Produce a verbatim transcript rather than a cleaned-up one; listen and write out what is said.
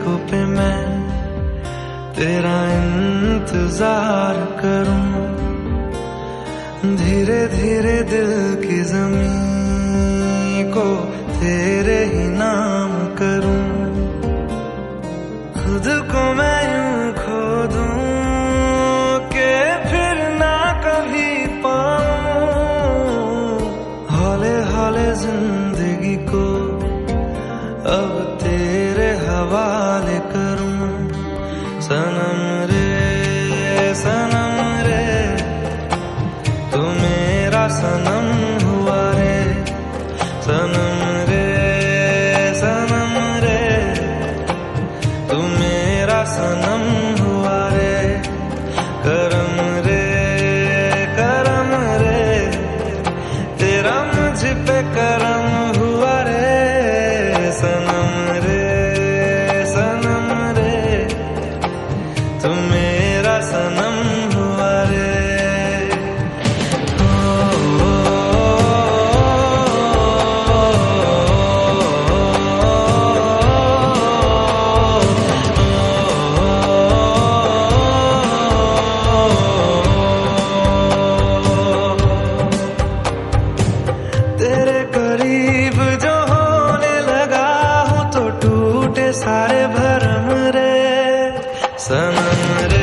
सड़कों पे मैं तेरा इंतजार करूं, धीरे धीरे दिल की जमीन को तेरे ही नाम करूं। खुद को मैं यूं खो दूं कि फिर ना कभी पाऊं, हौले हौले जिंदगी को अब तेरे हवाले करूं। सनम रे सनम रे तू मेरा सनम हुआ रे, सनम रे सनम रे तू मेरा सनम हुआ रे। करम रे करम रे तेरा मुझ पे करम हुआ रे, सनम रे सनम रे तू मेरा सनम हुआ रे। तेरे करीब जो होने लगा हूँ तो टूटे सारे भरम रे, सनम रे